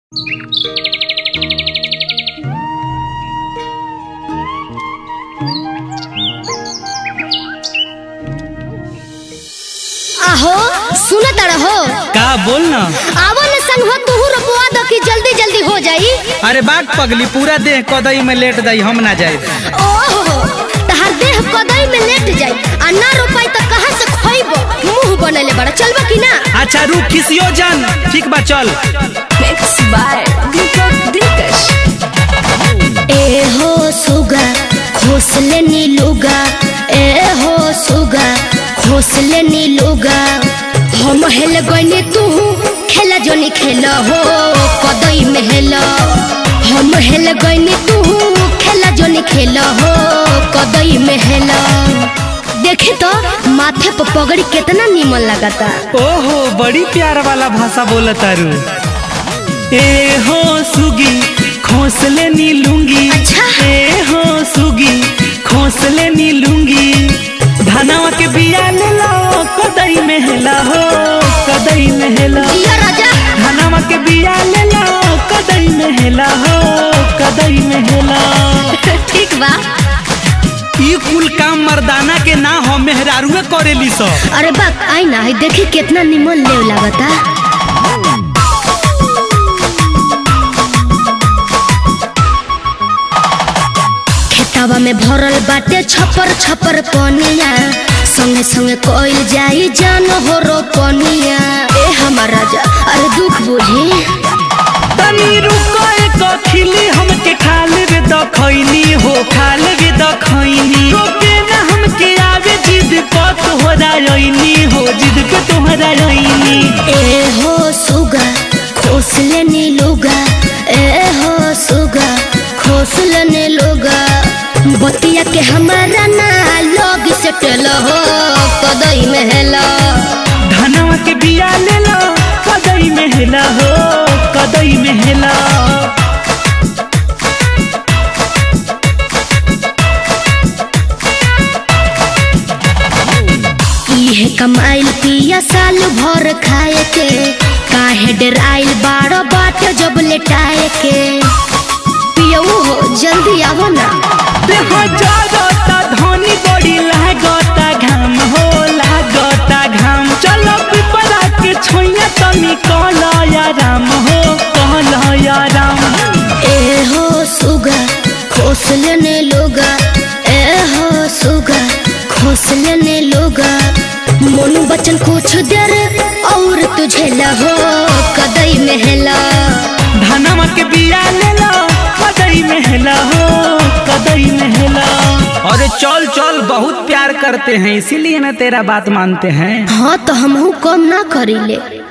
आहो सुना तारा हो का बोल ना। आवो न संगवा तू रोपवा दो कि जल्दी जल्दी हो जाई। अरे बात पगली पूरा देह कदई में लेट दई हम ना जाए। ओहो तहार देह कदई में लेट जाई आ ना रोपाई त कहां से खइबो। मुंह बनले बड़ा चलबा कि ना। अच्छा रुक खिसियो जान ठीक बा चल। मिक्स बाय दीपक दिलकश। ए हो सुगा खोसले नीलुगा ए हो सुगा खोसले नीलुगा हम हेल गने तू खेला जोनी खेला हो कदई में हेला। हम हेल गने तू खेला जोनी खेला हो कदई में हेला। देखे तो माथे पर पगड़ी कितना नीमन लगाता। ओहो बड़ी प्यार वाला भाषा बोला तारू। ए हो सुगी खोसले नी लूंगी। अच्छा। ए हो सुगी खोसले नी लूंगी धनवा के बिया ले लो कदई में हेला हो कदई में हेला। जिया राजा धनवा के बिया ले लो कदई में हेला हो कदई में हेला। ठीक बा। ई कुल काम मर्दाना के ना हो मेहरारुए करेली सो। अरे बाक आई ना देखी कितना निमन लेव लागता। खेतवा में भरल बाटे छपर छपर पनिया संगे संगे कोइल जाई जान हो रो पनिया। ए हमर राजा अरे दुख बुझी तनी रुको एक खिली हमके खाले वे दखैनी हो खाले वे दखैनी रोके ना हमके आवे जिद को तोहरा रईनी हो जिद के तोहरा रईनी। ए हो सुगा खोसले नीलुगा ए हो सुगा खोसले नीलुगा बतिया के हमारा ना लोग से टेल हो कदई में हेला। धनवा के बिया ले लो कदई में हेला हो कदई में हेला। इहे कमाइल पिया साल भर खाए के काहे डराइल बाड़ो बाटे जब लेटाए के। पियऊ हो जल्दी आवो ना। देखो जागता धनी बड़ी लागता घाम हो लागता घाम चलो पिपरा के छोइया तनी कहला या राम हो कहला या राम। ए हो सुगा खोसले ने लोगा ए हो सुगा खोसले ने लोगा मोनू बचन कुछ देर और तुझे लहो कदई में हेला। धनवा के बिया ले लो कदई में हेला हो कदई में हेला। अरे चल चल बहुत प्यार करते हैं इसीलिए ना तेरा बात मानते हैं। हाँ तो हमहू कम ना करीले।